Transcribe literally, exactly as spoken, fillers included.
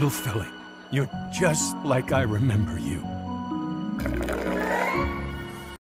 little filly. You're just like I remember you.